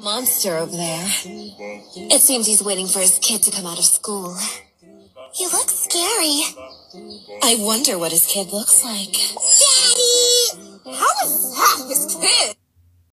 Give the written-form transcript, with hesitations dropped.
monster over there. It seems he's waiting for his kid to come out of school. He looks scary. I wonder what his kid looks like. Daddy! How is that his kid?